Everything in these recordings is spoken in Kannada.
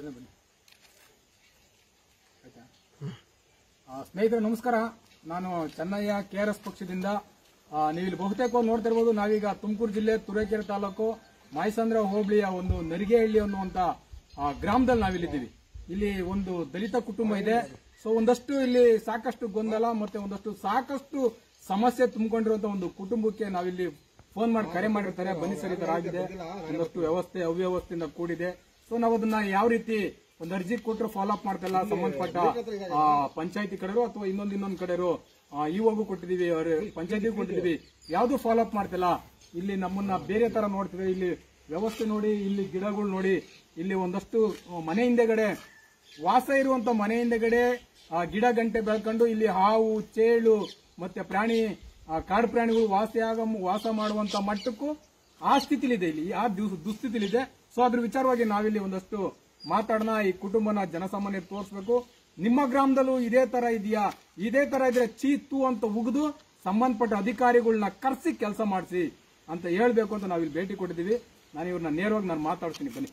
ಸ್ನೇಹಿತರೆ ನಮಸ್ಕಾರ. ನಾನು ಚೆನ್ನಯ್ಯ KRS ಪಕ್ಷದಿಂದ. ನೀವಿಲ್ಲಿ ಬಹುತೇಕ ನೋಡ್ತಿರ್ಬೋದು, ನಾವೀಗ ತುಮಕೂರು ಜಿಲ್ಲೆ ತುರುವೇಕೆರೆ ತಾಲೂಕು ಮಾಯಸಂದ್ರ ಹೋಬಳಿಯ ಒಂದು ನರಿಗೆಹಳ್ಳಿ ಅನ್ನುವಂತ ಗ್ರಾಮದಲ್ಲಿ ನಾವಿಲ್ಲಿದ್ದೀವಿ. ಇಲ್ಲಿ ಒಂದು ದಲಿತ ಕುಟುಂಬ ಇದೆ. ಸೊ ಒಂದಷ್ಟು ಇಲ್ಲಿ ಸಾಕಷ್ಟು ಗೊಂದಲ ಮತ್ತೆ ಸಾಕಷ್ಟು ಸಮಸ್ಯೆ ತುಂಬಿಕೊಂಡಿರುವಂತ ಒಂದು ಕುಟುಂಬಕ್ಕೆ ನಾವಿಲ್ಲಿ ಫೋನ್ ಮಾಡಿ ಕರೆ ಮಾಡಿರ್ತಾರೆ. ಬನ್ನಿ ಸರ್, ಈ ತರ ಆಗಿದೆ, ಒಂದಷ್ಟು ವ್ಯವಸ್ಥೆ ಅವ್ಯವಸ್ಥೆಯಿಂದ ಕೂಡಿದೆ. ಸೊ ನಾವು ಅದನ್ನ ಯಾವ ರೀತಿ ಒಂದು ಅರ್ಜಿ ಕೊಟ್ಟರು ಫಾಲೋ ಅಪ್ ಮಾಡ್ತಾ ಇಲ್ಲ. ಸಂಬಂಧಪಟ್ಟ ಪಂಚಾಯತಿ ಕಡೆರು ಅಥವಾ ಇನ್ನೊಂದು ಕಡೆರು ಇವಾಗೂ ಕೊಟ್ಟಿದೀವಿ, ಪಂಚಾಯತಿಗೂ ಕೊಟ್ಟಿದೀವಿ, ಯಾವ್ದು ಫಾಲೋ ಅಪ್ ಮಾಡ್ತಿಲ್ಲ. ಇಲ್ಲಿ ನಮ್ಮನ್ನ ಬೇರೆ ತರ ನೋಡ್ತಿದೆ. ಇಲ್ಲಿ ವ್ಯವಸ್ಥೆ ನೋಡಿ, ಇಲ್ಲಿ ಗಿಡಗಳು ನೋಡಿ, ಇಲ್ಲಿ ಒಂದಷ್ಟು ಮನೆ ಹಿಂದೆಗಡೆ ವಾಸ ಇರುವಂತ ಮನೆ ಹಿಂದೆಗಡೆ ಗಿಡ ಗಂಟೆ ಬೆಳ್ಕೊಂಡು ಇಲ್ಲಿ ಹಾವು, ಚೇಳು ಮತ್ತೆ ಪ್ರಾಣಿ, ಕಾಡು ಪ್ರಾಣಿಗಳು ವಾಸ ಮಾಡುವಂತ ಮಟ್ಟಕ್ಕೂ ಆ ಸ್ಥಿತಿಲಿದೆ, ಇಲ್ಲಿ ಆ ದುಸ್ಥಿತಿಲಿದೆ. ಸೊ ಅದ್ರ ವಿಚಾರವಾಗಿ ನಾವಿಲ್ಲಿ ಒಂದಷ್ಟು ಮಾತಾಡೋಣ. ಈ ಕುಟುಂಬನ ಜನಸಾಮಾನ್ಯರು ತೋರಿಸಬೇಕು. ನಿಮ್ಮ ಗ್ರಾಮದಲ್ಲೂ ಇದೇ ತರ ಇದೆಯಾ? ಇದೇ ತರ ಇದ್ರೆ ಚೀತು ಅಂತ ಉಗಿದು ಸಂಬಂಧಪಟ್ಟ ಅಧಿಕಾರಿಗಳನ್ನ ಕರೆಸಿ ಕೆಲಸ ಮಾಡಿಸಿ ಅಂತ ಹೇಳ್ಬೇಕು ಅಂತ ನಾವಿಲ್ಲಿ ಭೇಟಿ ಕೊಟ್ಟಿದ್ದೀವಿ. ನಾನು ಇವ್ರನ್ನ ನೇರವಾಗಿ ನಾನು ಮಾತಾಡ್ತೀನಿ. ಬನ್ನಿ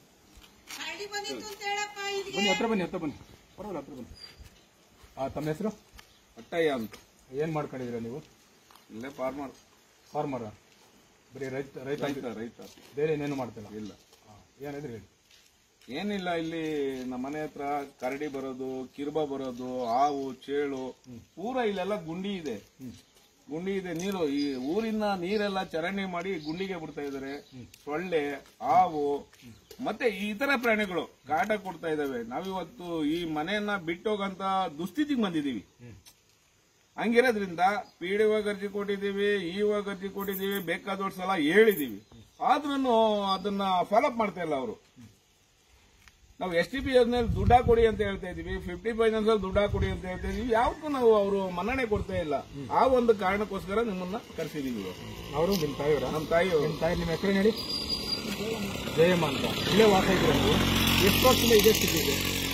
ಹತ್ರ ಬನ್ನಿ ಪರವಾಗಿಲ್ಲ, ಹತ್ರ ಬನ್ನಿ. ತಮ್ಮ ಹೆಸರು? ಅಟ್ಟಯ್ಯ ಅಂತ. ಏನ್ ಮಾಡ್ಕೊಂಡಿದ್ದೀರಾ ನೀವು? ಇಲ್ಲೇ ಫಾರ್ಮರ್. ಬರೀ ರೈತ. ಬೇರೆ ಏನೇನು ಮಾಡ್ತಿಲ್ಲ? ಇಲ್ಲ. ಏನಿದ್ರೆ ಹೇಳಿ. ಏನಿಲ್ಲ, ಇಲ್ಲಿ ನಮ್ಮ ಮನೆ ಹತ್ರ ಕರಡಿ ಬರೋದು, ಕಿರುಬ ಬರೋದು, ಹಾವು, ಚೇಳು, ಪೂರ ಇಲ್ಲೆಲ್ಲ ಗುಂಡಿ ಇದೆ. ನೀರು, ಈ ಊರಿನ ನೀರೆಲ್ಲ ಚರಂಡಿ ಮಾಡಿ ಗುಂಡಿಗೆ ಬಿಡ್ತಾ ಇದಾರೆ. ಸೊಳ್ಳೆ, ಹಾವು ಮತ್ತೆ ಇತರ ಪ್ರಾಣಿಗಳು ಕಾಟ ಕೊಡ್ತಾ ಇದಾವೆ. ನಾವಿವತ್ತು ಈ ಮನೆಯನ್ನ ಬಿಟ್ಟೋಗಂತ ದುಸ್ಥಿತಿಗೆ ಬಂದಿದೀವಿ. ಹಂಗಿರೋದ್ರಿಂದ PDO ಅರ್ಜಿ ಕೊಟ್ಟಿದ್ದೀವಿ, EO ಅರ್ಜಿ ಕೊಟ್ಟಿದ್ದೀವಿ, ಬೇಕಾದಷ್ಟು ಸಲ ಹೇಳಿದೀವಿ. ಆದ್ರೂ ಅದನ್ನ ಫಾಲೋಅಪ್ ಮಾಡ್ತಾ ಇಲ್ಲ ಅವರು. ನಾವು STP ಯೋಜನೆಯಲ್ಲಿ ದುಡ್ಡ ಕೊಡಿ ಅಂತ ಹೇಳ್ತಾ ಇದೀವಿ, 50 ಫೈನಾನ್ಸ್ ದುಡ್ಡ ಕೊಡಿ ಅಂತ ಹೇಳ್ತಾ ಇದೀವಿ. ಯಾವತ್ತೂ ನಾವು ಅವರು ಮನ್ನಣೆ ಕೊಡ್ತಾ ಇಲ್ಲ. ಆ ಒಂದು ಕಾರಣಕ್ಕೋಸ್ಕರ ನಿಮ್ಮನ್ನ ಕರೆಸಿದೀವಿ. ಅವರು ನಿಮ್ಮ ತಾಯಿಯವರ? ನಮ್ಮ ತಾಯಿಯವರು. ನಿಮ್ಮ ತಾಯಿ ನಿಮ್ಮ ಹೆಸರು ಹೇಳಿ? ಜಯಮ್ಮ ಅಂತ. ಇಲ್ಲೇ ವಾಸ ಇದ್ದೀರಾ ನೀವು? ಎಷ್ಟು ವರ್ಷದಿಂದ ಇದೇ ಸ್ಥಿತಿ ಇದೆ?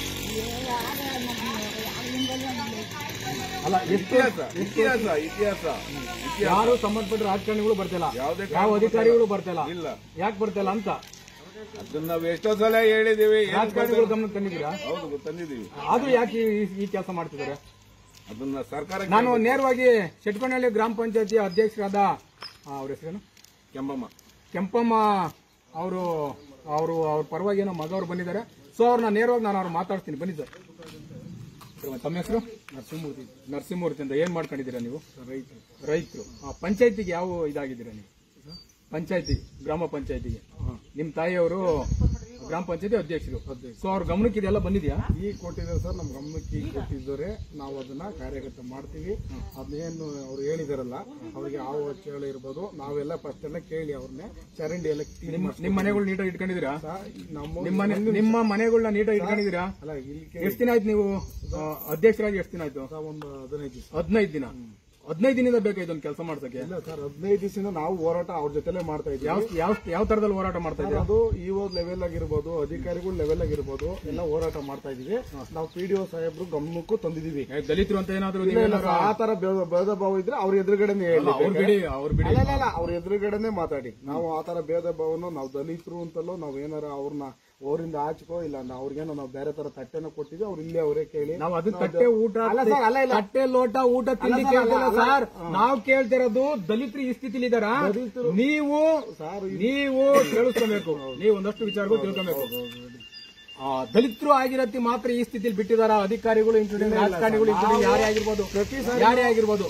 ಅಲ್ಲ, ಇತಿಹಾಸ ಯಾರು ಸಂಬಂಧಪಟ್ಟ ರಾಜಕಾರಣಿಗಳು ಬರ್ತಿಲ್ಲ, ಯಾವ ಅಧಿಕಾರಿಗಳು ಬರ್ತಿಲ್ಲ. ಇಲ್ಲ. ಯಾಕೆ ಬರ್ತಿಲ್ಲ ಅಂತ ಅದನ್ನ ನಾವು ಎಷ್ಟೋ ಸಲ ಹೇಳಿದೀವಿ. ರಾಜಕಾರಣಿಗಳು ಗಮನ ತಂದಿದ್ದೀರಾ? ಹೌದು, ತಂದಿದ್ದೀವಿ. ಅದು ಯಾಕೆ ಈ ಕೆಲಸ ಮಾಡ್ತಿದ್ದಾರೆ? ಅದನ್ನ ಸರ್ಕಾರ. ನಾನು ನೇರವಾಗಿ ಶೆಟ್ಕೊಂಡಹಳ್ಳಿ ಗ್ರಾಮ ಪಂಚಾಯತಿ ಅಧ್ಯಕ್ಷರಾದ ಅವ್ರ ಹೆಸರೇನು? ಕೆಂಪಮ್ಮ ಅವರು ಅವ್ರ ಪರವಾಗಿ ಏನೋ ಮಗವ್ರು ಬಂದಿದ್ದಾರೆ. ಸೊ ಅವ್ರನ್ನ ನೇರವಾಗಿ ನಾನು ಮಾತಾಡ್ತೀನಿ. ಬನ್ನಿ ಸರ್. ತಮ್ಮ ಹೆಸರು? ನರಸಿಂಹಮೂರ್ತಿ ಅಂತ. ಏನ್ ಮಾಡ್ಕೊಂಡಿದ್ದೀರಾ ನೀವು? ರೈತರು. ಪಂಚಾಯತಿಗೆ ಯಾವ ಇದಾಗಿದ್ದೀರಾ ನೀವು? ಪಂಚಾಯತಿ, ಗ್ರಾಮ ಪಂಚಾಯತಿಗೆ ನಿಮ್ ತಾಯಿಯವರು ಗ್ರಾಮ ಪಂಚಾಯತಿ ಅಧ್ಯಕ್ಷರು. ಸೊ ಅವ್ರ ಗಮನಕ್ಕೆ ಇದೆಲ್ಲ ಬಂದಿದ್ಯಾ? ಈಗ ಕೊಟ್ಟಿದ್ದಾರೆ ಸರ್, ನಮ್ ಗಮನಕ್ಕೆ ಈಗ ಕೊಟ್ಟಿದ್ದಾರೆ. ನಾವು ಅದನ್ನ ಕಾರ್ಯಗತ ಮಾಡ್ತೀವಿ. ಅದೇನು ಅವ್ರು ಹೇಳಿದಾರಲ್ಲ, ಅವ್ರಿಗೆ ಯಾವ ಚೇಳ ಇರ್ಬೋದು, ನಾವೆಲ್ಲ ಫಸ್ಟ್ ಎಲ್ಲ ಕೇಳಿ ಅವ್ರನ್ನೇ ಚರಂಡಿ ಎಲ್ಲ ನಿಮ್ಮ ಮನೆಗಳು ನೀಟಾಗಿ ಇಟ್ಕೊಂಡಿದ್ದೀರಾ? ನಿಮ್ಮ ಮನೆಗಳನ್ನ ನೀಟಾಗಿ ಇಟ್ಕೊಂಡಿದ್ದೀರಾ? ಅಲ್ಲ, ಇಲ್ಲಿ ಎಷ್ಟು ದಿನ ಆಯ್ತು ನೀವು ಅಧ್ಯಕ್ಷರಾಗಿ? ಎಷ್ಟು ದಿನ ಆಯ್ತು? ಒಂದು 15 ದಿನ. 15 ದಿನದಿಂದ ಬೇಕಾಯ್ತು ಒಂದು ಕೆಲಸ ಮಾಡ್ಸಕ್ಕೆ? ಇಲ್ಲ ಸರ್, 15 ದಿವಸದಿಂದ ನಾವು ಹೋರಾಟ ಅವ್ರ ಜೊತೆಲೆ ಮಾಡ್ತಾ ಇದ್ದೀವಿ. ಯಾವ ತರದಲ್ಲಿ ಹೋರಾಟ ಮಾಡ್ತಾ ಇದ್ದೀವಿ? ಅದು EO ಲೆವೆಲ್ ಆಗಿರ್ಬೋದು, ಅಧಿಕಾರಿಗಳ ಲೆವೆಲ್ ಆಗಿರ್ಬೋದು, ಎಲ್ಲ ಹೋರಾಟ ಮಾಡ್ತಾ ಇದೀವಿ. ನಾವು PDO ಸಾಹೇಬ್ರು ಗಮನಕ್ಕೂ ತಂದಿದೀವಿ. ದಲಿತರು ಅಂತ ಏನಾದ್ರು ಆ ತರ ಭೇದ ಭಾವ ಇದ್ರೆ ಅವ್ರ ಎದುರುಗಡೆನೆ ಹೇಳಿ, ಅವ್ರ ಅವ್ರ ಎದುರುಗಡೆನೆ ಮಾತಾಡಿ. ನಾವು ಆ ತರ ಭೇದ ಭಾವನ ನಾವು ದಲಿತರು ಅಂತಲೋ ನಾವು ಏನಾರ ಅವ್ರನ್ನ ಅವರಿಂದ ಆಚಕೋ ಇಲ್ಲ, ಅವ್ರಿಗೇನೋ ನಾವು ಬೇರೆ ತರ ತಟ್ಟೆನ ಕೊಟ್ಟಿದ್ವಿ. ಅವ್ರು ಇಲ್ಲೇ ಅವರೇ ಕೇಳಿ ನಾವು ಅದನ್ನ ತಟ್ಟೆ ಊಟ ತಟ್ಟೆ ಲೋಟ ಊಟ ತಿಂಡಿ ಕೇಳ್ತಿಲ್ಲ ಸರ್. ನಾವು ಕೇಳ್ತಿರೋದು ದಲಿತರು ಈ ಸ್ಥಿತಿಲಿ ಇದಾರ. ನೀವು ಕೇಳಿಸ್ಕೋಬೇಕು. ನೀವು ಒಂದಷ್ಟು ವಿಚಾರಗಳು ತಿಳ್ಕೊಬೇಕು. ದಲಿತರು ಆಗಿರತ್ತಿ ಮಾತ್ರ ಈ ಸ್ಥಿತಿಲಿ ಬಿಟ್ಟಿದಾರ. ಅಧಿಕಾರಿಗಳು ಇನ್ಕ್ಲೂಡಿಂಗ್ ರಾಜಕಾರಣಿಗಳು ಇನ್ಕ್ಲೂಡಿಂಗ್ ಯಾರೇ ಆಗಿರ್ಬೋದು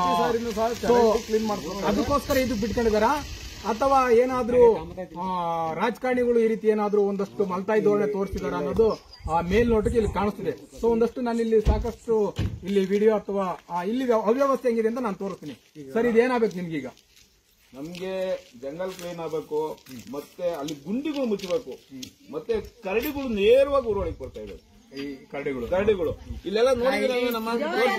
ಅದಕ್ಕೋಸ್ಕರ ಇದು ಬಿಟ್ಕೊಂಡಿದಾರ. ಅಥವಾ ಏನಾದ್ರೂ ರಾಜಕಾರಣಿಗಳು ಈ ರೀತಿ ಏನಾದ್ರೂ ಒಂದಷ್ಟು ಮಲ್ತಾಯಿ ಧೋರಣೆ ತೋರಿಸಿದಾರ ಅನ್ನೋದು ಮೇಲ್ನೋಟಕ್ಕೆ ಇಲ್ಲಿ ಕಾಣಿಸ್ತಿದೆ. ಸೊ ಒಂದಷ್ಟು ನಾನು ಇಲ್ಲಿ ಸಾಕಷ್ಟು ಇಲ್ಲಿ ವಿಡಿಯೋ ಅಥವಾ ಇಲ್ಲಿ ಅವ್ಯವಸ್ಥೆ ಹೆಂಗಿದೆ ಅಂತ ನಾನು ತೋರಿಸ್ತೀನಿ. ಸರ್, ಇದೇನಾಗಬೇಕು ನಿಮ್ಗೀಗ? ನಮ್ಗೆ ಜಂಗಲ್ ಕ್ಲೀನ್ ಆಗಬೇಕು, ಮತ್ತೆ ಅಲ್ಲಿ ಗುಂಡಿಗಳು ಮುಚ್ಚಬೇಕು, ಮತ್ತೆ ಕರಡಿಗಳು ನೇರವಾಗಿ ಊರೊಳಗೆ ಬರ್ತಾ ಇದ್ದಾರೆ. ಈ ಕರಡಿಗಳು ಇಲ್ಲೆಲ್ಲ ನೋಡಿದ್ರೆ ನಮ್ಮ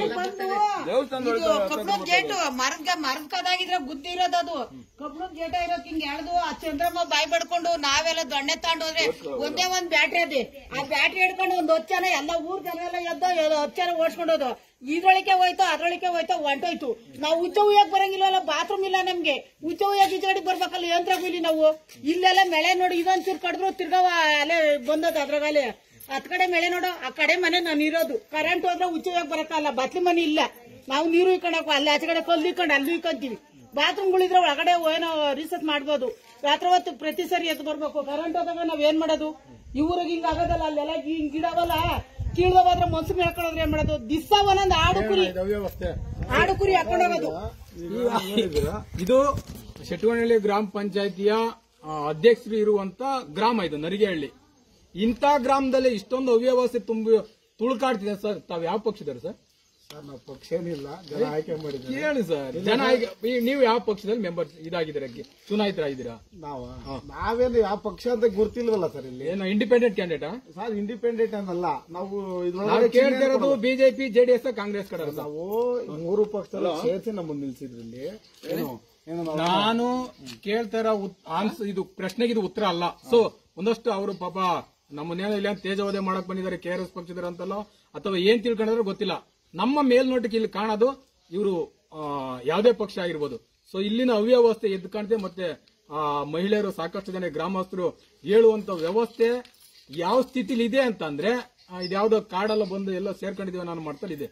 ಕಬ್ಬಣದ ಗೇಟು ಮರದ ಕದಾಗಿದ್ರೆ ಗುದ್ದಿ ಇರೋದು. ಅದು ಕಬ್ಬಣದ ಗೇಟ ಇರೋದು ಹಿಂಗ್ ಎಳ್ದು ಆ ಚಂದ್ರಮ್ಮ ಬಾಯಿ ಬಡ್ಕೊಂಡು ನಾವೆಲ್ಲ ದೊಣ್ಣೆ ತಗೊಂಡೋದ್ರೆ ಒಂದೇ ಒಂದ್ ಬ್ಯಾಟ್ರಿ ಅದೇ. ಆ ಬ್ಯಾಟ್ರಿ ಹಿಡ್ಕೊಂಡು ಒಂದ್ 10 ಜನ ಎಲ್ಲ ಊರ್ ಜನ ಎಲ್ಲ ಎದ್ದು 10 ಜನ ಓಡಿಸ್ಕೊಂಡೋದು. ಇದ್ರೊಳಗೆ ಹೋಯ್ತು, ಅದ್ರೊಳಗೆ ಹೋಯ್ತು, ಹೊಂಟೋಯ್ತು. ನಾವು ಉಚ್ಚ ಉಯ್ಯಕ್ ಬರಂಗಿಲ್ಲ, ಬಾತ್ರೂಮ್ ಇಲ್ಲ ನಮ್ಗೆ. ಉಚ್ಚ ಉಯ್ಯಕ್ ಈಚೆಗಡೆ ಬರ್ಬೇಕಲ್ಲ, ಯಂತ್ರ ಬೀಲಿ ನಾವು. ಇಲ್ಲೆಲ್ಲ ಮಳೆ ನೋಡಿ ಇದೊಂದ್ ಚೂರ್ ಕಡಿದ್ರು ತಿರ್ಗವ ಅಲ್ಲೇ ಬಂದದ ಅದ್ರಾಗಲೇ ಹತ್ ಕಡೆ ಮಳೆ ನೋಡು, ಆ ಕಡೆ ಮನೆ ನಾನು ಇರೋದು. ಕರೆಂಟ್ ಹೋದ್ರೆ ಉಚ್ಚವಾಗಿ ಬರಕ್ಕಲ್ಲ, ಬತ್ಲಿ ಮನೆ ಇಲ್ಲ. ನಾವು ನೀರು ಇಕ್ಕೊಂಡಾಕ ಅಲ್ಲಿ ಆಚೆ ಕಡೆ ಕಲ್ಲು ಇಕ್ಕೊಂಡು ಅಲ್ಲಿ ಇಕ್ಕೊಂತೀವಿ. ಬಾತ್ರೂಮ್ಗಳಿದ್ರೆ ಒಳಗಡೆ ಏನೋ ರಿಸರ್ಚ್ ಮಾಡ್ಬೋದು. ರಾತ್ರಿ ಹೊತ್ತು ಪ್ರತಿ ಸರಿ ಎದ್ದು ಬರ್ಬೇಕು. ಕರೆಂಟ್ ಹೋದಾಗ ನಾವ್ ಏನ್ ಮಾಡೋದು? ಇವ್ರಿಗೆ ಹಿಂಗ ಆಗೋದಲ್ಲ, ಅಲ್ಲೆಲ್ಲ ಹಿಂಗ್ ಗಿಡವಲ್ಲ ಕೀಳ್ದ ಹೋದ್ರೆ ಮನ್ಸು ಹೇಳ್ಕೊಳ್ಳೋದ್ರೆ ಏನ್ ಮಾಡೋದು? ದಿವ್ಸ ಒಂದೊಂದು ಆಡು ಕುರಿ ಹಾಕೊಂಡು ಹೋಗೋದು. ಇದು ಶೆಟ್ಟುವನಹಳ್ಳಿ ಗ್ರಾಮ ಪಂಚಾಯತಿಯ ಅಧ್ಯಕ್ಷರು ಇರುವಂತ ಗ್ರಾಮ ಇದು ನರಿಗೆಹಳ್ಳಿ. ಇಂಥ ಗ್ರಾಮದಲ್ಲಿ ಇಷ್ಟೊಂದು ಅವ್ಯವಸ್ಥೆ ತುಳುಕಾಡ್ತಿದೆ ಸರ್. ತಾವ್ ಯಾವ ಪಕ್ಷದವ್ರು ಸರ್? ಸರ್ ನಾವು ಪಕ್ಷ ಏನಿಲ್ಲ, ಜನ ಆಯ್ಕೆ ಮಾಡಿದ್ದಾರೆ. ಕೇಳಿ ಸರ್, ಜನ ನೀವು ಯಾವ ಪಕ್ಷದಲ್ಲಿ ಮೆಂಬರ್ ಇದಾಗಿದ್ದೀರಾ, ಚುನಾಯಿತರಾಗಿದ್ದೀರಾ? ನಾವೇನು ಯಾವ ಪಕ್ಷ ಅಂತ ಗುರ್ತಿಲ್ವಲ್ಲ ಸರ್. ಇಲ್ಲಿ ಏನು ಇಂಡಿಪೆಂಡೆಂಟ್ ಕ್ಯಾಂಡಿಡೇಟಾ ಸರ್? ಇಂಡಿಪೆಂಡೆಂಟ್ ಅನ್ನಲ್ಲ ನಾವು. ನಾವು ಕೇಳ್ತಿರೋದು ಬಿಜೆಪಿ, ಜೆಡಿಎಸ್, ಕಾಂಗ್ರೆಸ್ ಕಡೆ. ನಾವು 3 ಪಕ್ಷದಲ್ಲಿ ಸೇರಿಸಿ ನಮ್ಮನ್ನು ನಿಲ್ಸಿದ್ರು ಇಲ್ಲಿ. ನಾನು ಕೇಳ್ತಾರ ಇದು ಪ್ರಶ್ನೆಗೆ ಇದು ಉತ್ತರ ಅಲ್ಲ. ಸೊ ಒಂದಷ್ಟು ಅವರು ಪಾಪ ನಮ್ಮನ್ನೇನೋ ಇಲ್ಲ ತೇಜವಧೆ ಮಾಡಕ್ ಬಂದಿದ್ದಾರೆ KRS ಪಕ್ಷದರ ಅಂತಲ್ಲ, ಅಥವಾ ಏನ್ ತಿಳ್ಕೊಂಡ್ರೆ ಗೊತ್ತಿಲ್ಲ. ನಮ್ಮ ಮೇಲ್ನೋಟಕ್ಕೆ ಇಲ್ಲಿ ಕಾಣೋದು ಇವರು ಯಾವುದೇ ಪಕ್ಷ ಆಗಿರ್ಬೋದು. ಸೊ ಇಲ್ಲಿನ ಅವ್ಯವಸ್ಥೆ ಎದ್ದು ಕಾಣುತ್ತೆ. ಮತ್ತೆ ಮಹಿಳೆಯರು, ಸಾಕಷ್ಟು ಜನ ಗ್ರಾಮಸ್ಥರು ಹೇಳುವಂತ ವ್ಯವಸ್ಥೆ ಯಾವ ಸ್ಥಿತಿಲಿ ಇದೆ ಅಂತಂದ್ರೆ, ಇದ್ಯಾವುದೋ ಕಾಡೆಲ್ಲ ಬಂದು ಎಲ್ಲ ಸೇರ್ಕೊಂಡಿದೀವಿ ನಾನು ಮಾಡ್ತಲ್ಲಿದೆ.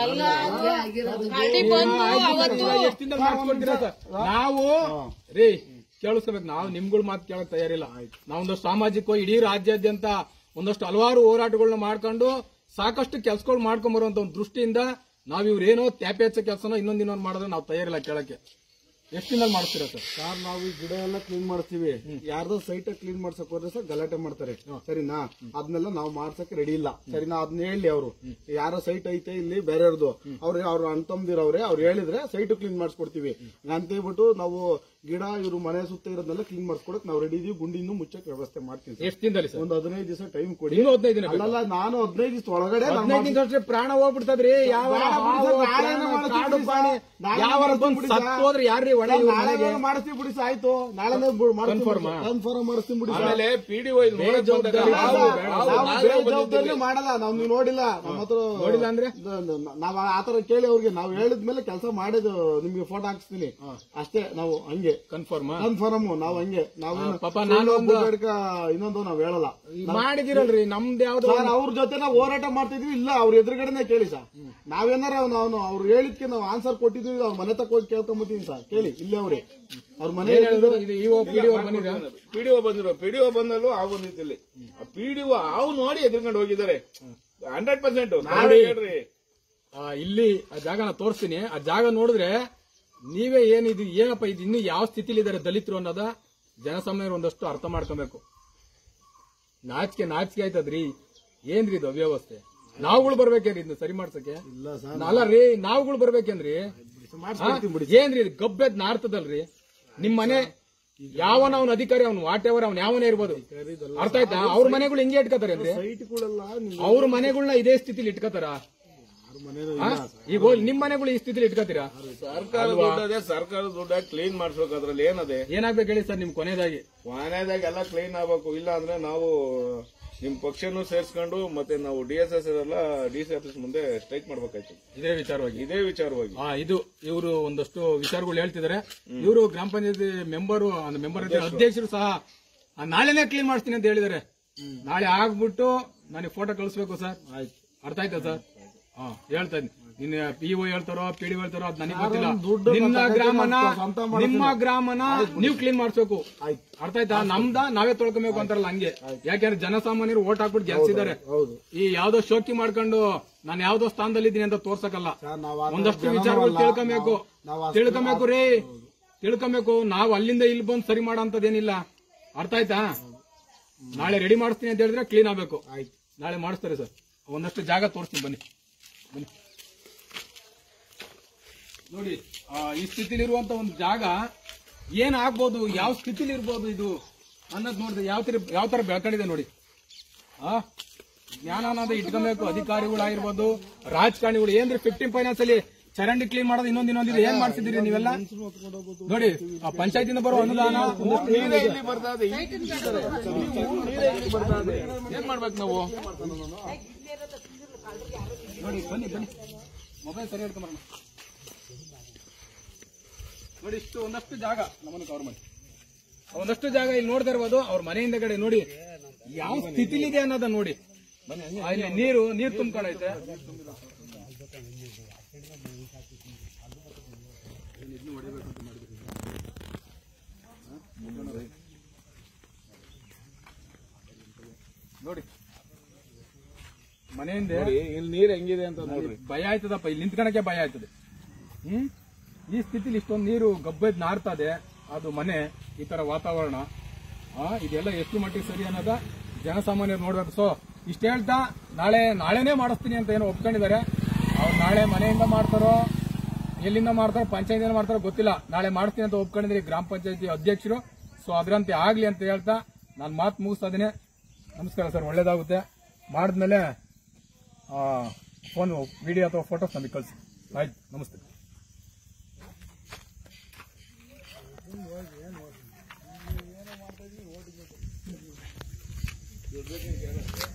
ನಾವು ರೀ ಕೇಳಿಸ್ಕೋಬೇಕು, ನಾವು ನಿಮ್ಗಳ ಮಾತು ಕೇಳಕ್ ತಯಾರಿಲ್ಲ. ನಾವೊಂದಷ್ಟು ಸಾಮಾಜಿಕ ಇಡೀ ರಾಜ್ಯಾದ್ಯಂತ ಒಂದಷ್ಟು ಹಲವಾರು ಹೋರಾಟಗಳನ್ನ ಮಾಡ್ಕೊಂಡು ಸಾಕಷ್ಟು ಕೆಲಸಗಳು ಮಾಡ್ಕೊಂಡ್ ಬರುವಂತ ಒಂದು ದೃಷ್ಟಿಯಿಂದ ನಾವ್ ಇವ್ರೇನೋ ತ್ಯಾಪೆ ಹಚ್ಚ ಕೆಲಸನ ಇನ್ನೊಂದಿನೊಂದು ಮಾಡಿದ್ರೆ ನಾವು ತಯಾರಿಲ್ಲ ಕೇಳಕ್ಕೆ. ಎಷ್ಟು ದಿನ ಮಾಡಿಸ್ತೀರಾ ಸರ್? ಸರ್ ನಾವು ಈ ಗಿಡ ಎಲ್ಲ ಕ್ಲೀನ್ ಮಾಡ್ತೀವಿ. ಯಾರ್ದೋ ಸೈಟ್ ಕ್ಲೀನ್ ಮಾಡ್ಸಕ್ ಹೋದ್ರೆ ಸರ್ ಗಲಾಟೆ ಮಾಡ್ತಾರೆ, ಸರಿನಾ? ಅದನ್ನೆಲ್ಲ ನಾವು ಮಾಡ್ಸಕ್ ರೆಡಿ ಇಲ್ಲ, ಸರಿನಾ? ಅದನ್ನ ಹೇಳಿ ಅವರು ಯಾರೋ ಸೈಟ್ ಐತೆ ಇಲ್ಲಿ ಬೇರೆಯವ್ರದ್ದು, ಅವ್ರ ಅಣ್ತಂದಿರವ್ರೆ, ಅವ್ರು ಹೇಳಿದ್ರೆ ಸೈಟ್ ಕ್ಲೀನ್ ಮಾಡಿಸ್ಕೊಡ್ತೀವಿ ಅಂತ ಹೇಳ್ಬಿಟ್ಟು ನಾವು ಗಿಡ ಇವ್ರು ಮನೆ ಸುತ್ತ ಇರೋದನ್ನೆಲ್ಲ ಕ್ಲೀನ್ ಮಾಡಿಸ್ಕೊಡಕ್ ನಾವು ರೆಡಿ ಇದೀವಿ. ಗುಂಡಿನೂ ಮುಚ್ಚಕ್ ವ್ಯವಸ್ಥೆ ಮಾಡ್ತೀವಿ. ಎಷ್ಟು ದಿನದಲ್ಲಿ ಸರ್? ಒಂದು 15 ದಿವಸ ಟೈಮ್ ಕೊಡಿ. 15 ದಿನ ಅಲ್ಲ, ನಾನು 15 ದಿವಸ ಒಳಗಡೆ 15 ದಿವಸ ಅಷ್ಟೇ ಪ್ರಾಣ ಹೋಗ್ಬಿಡ್ತದ್ರಿ. ಹೋದ್ರೆ ಯಾರ್ರಿ ಮಾಡಿಸ್ತೀವಿ ಬಿಡಿ, ಆಯ್ತು. ನಾಳೆ ಕನ್ಫರ್ಮ್ ಮಾಡಿಸ್ತೀವಿ ಬಿಡಿ. ಆಮೇಲೆ PDO ಜವಾಬ್ದಾರಿ ಮಾಡಲ್ಲ ನಾವು. ನೀವು ನೋಡಿಲ್ಲ ನಮ್ಮ ಹತ್ರ ನೋಡಿಲ್ಲ ಅಂದ್ರೆ ನಾವ್ ಆತರ ಕೇಳಿ ಅವ್ರಿಗೆ ನಾವು ಹೇಳಿದ್ಮೇಲೆ ಕೆಲಸ ಮಾಡಿದ್ ನಿಮ್ಗೆ ಫೋಟೋ ಹಾಕ್ಸ್ತೀನಿ ಅಷ್ಟೇ. ನಾವು ಹಂಗೆ ಕನ್ಫರ್ಮ್ ನಾವು ಹಂಗೆ ನಾವು ಪಾಪ ನಾನು ಇನ್ನೊಂದು ನಾವ್ ಹೇಳಲ್ಲ. ಮಾಡಿದಿರಲ್ರಿ ನಮ್ದು ಯಾವ್ದು ಅವ್ರ ಜೊತೆ ನಾವು ಹೋರಾಟ ಮಾಡ್ತಿದ್ವಿ. ಇಲ್ಲ ಅವ್ರ ಎದುರುಗಡೆನೆ ಕೇಳಿ ಸರ್. ನಾವೇನಾರ ಅವ್ರು ಹೇಳಿದ್ಕೆ ನಾವು ಆನ್ಸರ್ ಕೊಟ್ಟಿದ್ವಿ. ಅವ್ರ ಮನೆ ತಕ್ಕ ಹೋಗಿ ಕೇಳ್ಕೊಂಬತ್ತೀನಿ ಸರ್. ಕೇಳಿ ಇಲ್ಲೇ ಅವ್ರೆ ಅವ್ರ ಮನೆ PDO ಬಂದಲ್ಲೂ ಆ ಬಂದಿದ್ದಲ್ಲಿ PDO ಹಾವು ನೋಡಿ ಎದ್ರುಕೊಂಡು ಹೋಗಿದ್ದಾರೆ 100%. ಹೇಳ್ರಿ ಇಲ್ಲಿ ಆ ಜಾಗನ ತೋರಿಸ್ತೀನಿ. ಆ ಜಾಗ ನೋಡಿದ್ರೆ ನೀವೇ ಏನಿದು ಏನಪ್ಪ ಇದು ಇನ್ನು ಯಾವ ಸ್ಥಿತಿಲಿ ಇದಾರೆ ದಲಿತರು ಅನ್ನೋದ ಜನಸಾಮಾನ್ಯರು ಒಂದಷ್ಟು ಅರ್ಥ ಮಾಡ್ಕೊಬೇಕು. ನಾಚಿಕೆ ಆಯ್ತದ್ರಿ. ಏನ್ರಿ ಇದು ಅವ್ಯವಸ್ಥೆ? ನಾವುಗಳು ಬರ್ಬೇಕೇನ್ರಿ ಇದನ್ನ ಸರಿ ಮಾಡ್ಸಕ್ಕೆ? ಅಲ್ಲ ರೀ, ನಾವುಗಳು ಬರ್ಬೇಕೇನ್ರಿ? ಏನ್ರಿ ಇದು ಗಬ್ಬೆದ್ ನಾರ್ತದಲ್ರಿ? ನಿಮ್ ಮನೆ ಯಾವನ ಅವನ ಅಧಿಕಾರಿ, ಅವ್ನು ವಾಟೆವರ್ ಅವ್ನು ಯಾವನೇ ಇರ್ಬೋದು, ಅರ್ಥ ಆಯ್ತಾ? ಅವ್ರ ಮನೆಗಳು ಹಿಂಗೆ ಇಟ್ಕೋತಾರೆ ಅಂದ್ರೆ ಅವ್ರ ಮನೆಗಳನ್ನ ಇದೇ ಸ್ಥಿತಿಲಿ ಇಟ್ಕೋತಾರ? ಈಗ ನಿಮ್ ಮನೆಗಳು ಈ ಸ್ಥಿತಿಲಿ ಇಟ್ಕೋತೀರಾ? ಸರ್ಕಾರದ ದುಡ್ಡ ಕ್ಲೀನ್ ಮಾಡಿಸ್ಬೇಕು. ಅದ್ರಲ್ಲಿ ಏನದೆ ಏನಾಗ್ಬೇಕು ಹೇಳಿ ಸರ್? ನಿಮ್ ಕೊನೆದಾಗಿ ಎಲ್ಲ ಕ್ಲೀನ್ ಆಗ್ಬೇಕು. ಇಲ್ಲ ಅಂದ್ರೆ ನಾವು ನಿಮ್ ಪಕ್ಷನೂ ಸೇರ್ಸ್ಕೊಂಡು ಮತ್ತೆ ನಾವು DSS ಎಲ್ಲ DC ಆಫೀಸ್ ಮುಂದೆ ಸ್ಟ್ರೈಕ್ ಮಾಡ್ಬೇಕಾಯ್ತು. ಇದೇ ವಿಚಾರವಾಗಿ ಇದು ಇವರು ಒಂದಷ್ಟು ವಿಚಾರಗಳು ಹೇಳ್ತಿದ್ದಾರೆ. ಇವರು ಗ್ರಾಮ ಪಂಚಾಯತಿ ಮೆಂಬರ್ ಅಧ್ಯಕ್ಷರು ಸಹ ನಾಳೆನೇ ಕ್ಲೀನ್ ಮಾಡಿಸ್ತೀನಿ ಅಂತ ಹೇಳಿದ್ದಾರೆ. ನಾಳೆ ಆಗ್ಬಿಟ್ಟು ನನಗೆ ಫೋಟೋ ಕಳಿಸ್ಬೇಕು ಸರ್. ಅರ್ಥ ಆಯ್ತಾ ಸರ್? ಹೇಳ್ತಾ ಇದ್ದೀನಿ. ನಿನ್ನ PO ಹೇಳ್ತಾರೋ PDO ಹೇಳ್ತಾರೋ ಅದ್ ನನಗೆ ಗೊತ್ತಿಲ್ಲ. ನಿಮ್ಮ ಗ್ರಾಮನ ನೀವು ಕ್ಲೀನ್ ಮಾಡಿಸ್ಬೇಕು. ಅರ್ಥ ಆಯ್ತಾ? ನಮ್ದ ನಾವೇ ತೊಳ್ಕೊಬೇಕು ಅಂತಾರಲ್ಲ ಹಂಗೆ. ಯಾಕೆಂದ್ರೆ ಜನಸಾಮಾನ್ಯರು ಓಟ್ ಹಾಕ್ಬಿಟ್ಟು ಗೆಲ್ಸಿದ್ದಾರೆ. ಈ ಯಾವ್ದೋ ಶೋಕಿ ಮಾಡ್ಕೊಂಡು ನಾನು ಯಾವ್ದೋ ಸ್ಥಾನದಲ್ಲಿ ಇದ್ದೀನಿ ಅಂತ ತೋರ್ಸಕಲ್ಲ. ಒಂದಷ್ಟು ವಿಚಾರಗಳು ತಿಳ್ಕೊಬೇಕು ರೀ, ತಿಳ್ಕೊಬೇಕು. ನಾವು ಅಲ್ಲಿಂದ ಇಲ್ಲಿ ಬಂದು ಸರಿ ಮಾಡೋಂಥದ್ದೇನಿಲ್ಲ. ಅರ್ಥ ಆಯ್ತಾ? ನಾಳೆ ರೆಡಿ ಮಾಡಿಸ್ತೀನಿ ಅಂತ ಹೇಳಿದ್ರೆ ಕ್ಲೀನ್ ಆಗ್ಬೇಕು. ನಾಳೆ ಮಾಡಿಸ್ತಾರೆ ಸರ್. ಒಂದಷ್ಟು ಜಾಗ ತೋರಿಸ್ತೀನಿ, ಬನ್ನಿ. ನೋಡಿ ಈ ಸ್ಥಿತಿಲಿರುವಂತ ಒಂದು ಜಾಗ ಏನಾಗ್ಬೋದು, ಯಾವ ಸ್ಥಿತಿಲಿ ಇರ್ಬೋದು ಇದು ಅನ್ನೋದು ನೋಡಿದ್ರೆ ಯಾವ ತರ ಬೆಳ್ಕೊಂಡಿದೆ ನೋಡಿ. ಜ್ಞಾನ ಅನ್ನೋದು ಇಟ್ಕೊಬೇಕು. ಅಧಿಕಾರಿಗಳಾಗಿರ್ಬೋದು, ರಾಜಕಾರಣಿಗಳು. ಏನ್ರಿ 15 ಫೈನಾನ್ಸ್ ಅಲ್ಲಿ ಚರಂಡಿ ಕ್ಲೀನ್ ಮಾಡೋದು ಇನ್ನೊಂದಿದೆ. ಏನ್ ಮಾಡ್ತಿದ್ದೀರಿ ನೀವೆಲ್ಲ? ನೋಡಿ ಆ ಪಂಚಾಯತಿಂದ ಬರೋ ಅನುದಾನ ಏನ್ ಮಾಡ್ಬೇಕು ನಾವು? ನೋಡಿ ಬನ್ನಿ ಮೊಬೈಲ್ ಸರಿ ಹಿಡ್ಕೊಂಬರೋಣ. ನೋಡಿ ಇಷ್ಟು ಒಂದಷ್ಟು ಜಾಗ ನಮ್ಮನ್ನು ಕವರ್ ಮಾಡಿ. ಒಂದಷ್ಟು ಜಾಗ ಇಲ್ಲಿ ನೋಡ್ತಾ ಇರ್ಬೋದು. ಅವ್ರ ಮನೆಯಿಂದ ಕಡೆ ನೋಡಿ ಯಾವ ಸ್ಥಿತಿಲಿದೆ ಅನ್ನೋದನ್ನ ನೋಡಿ. ಇಲ್ಲಿ ನೀರು ತುಂಬ್ಕೊಂಡೈತೆ. ನೋಡಿ ಮನೆಯಿಂದ ಇಲ್ಲಿ ನೀರ್ ಹೆಂಗಿದೆ ಅಂತ ನೋಡ್ರಿ. ಭಯ ಆಯ್ತದಪ್ಪ, ಇಲ್ಲಿ ನಿಂತ್ಕೊಳಕ್ಕೆ ಭಯ ಆಯ್ತದೆ. ಈ ಸ್ಥಿತಿಲಿ ಇಷ್ಟೊಂದು ನೀರು ಗಬ್ಬೆದ್ ನಾರ್ತದೆ, ಅದು ಮನೆ, ಈ ತರ ವಾತಾವರಣ, ಇದೆಲ್ಲ ಎಷ್ಟು ಮಟ್ಟಿಗೆ ಸರಿ ಅನ್ನೋದ ಜನಸಾಮಾನ್ಯರು ನೋಡ್ಬೇಕು. ಸೊ ಇಷ್ಟ ಹೇಳ್ತಾ ನಾಳೆನೇ ಮಾಡಿಸ್ತೀನಿ ಅಂತ ಏನೋ ಒಪ್ಕೊಂಡಿದ್ದಾರೆ. ಅವ್ರು ನಾಳೆ ಮನೆಯಿಂದ ಮಾಡ್ತಾರೋ ಎಲ್ಲಿಂದ ಮಾಡ್ತಾರೋ ಪಂಚಾಯತಿಯಿಂದ ಮಾಡ್ತಾರೋ ಗೊತ್ತಿಲ್ಲ. ನಾಳೆ ಮಾಡ್ತೀನಿ ಅಂತ ಒಪ್ಕೊಂಡಿದ್ರೆ ಗ್ರಾಮ ಪಂಚಾಯತಿ ಅಧ್ಯಕ್ಷರು. ಸೊ ಅದರಂತೆ ಆಗ್ಲಿ ಅಂತ ಹೇಳ್ತಾ ನಾನು ಮಾತು ಮುಗಿಸ್ತಾ ಇದ್ದೀನಿ. ನಮಸ್ಕಾರ ಸರ್, ಒಳ್ಳೇದಾಗುತ್ತೆ. ಮಾಡಿದ್ಮೇಲೆ ಫೋನ್ ವಿಡಿಯೋ ಅಥವಾ ಫೋಟೋಸ್ ನಮಗೆ ಕಳಿಸಿ. ಆಯ್ತು, ನಮಸ್ತೆ.